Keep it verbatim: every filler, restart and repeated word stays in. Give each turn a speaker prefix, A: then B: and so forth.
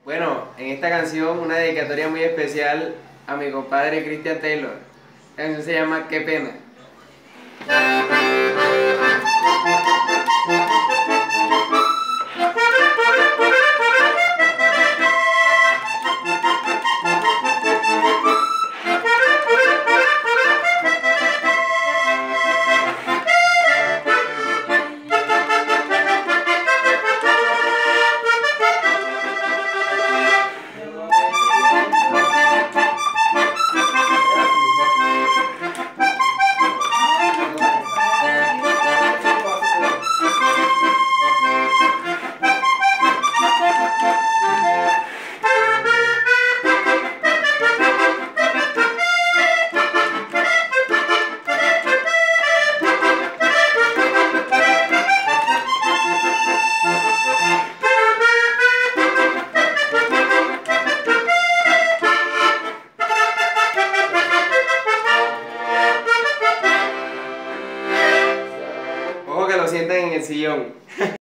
A: Bueno, en esta canción una dedicatoria muy especial a mi compadre Christian Taylor. La canción se llama Qué pena. Ojo que lo sientan en el sillón.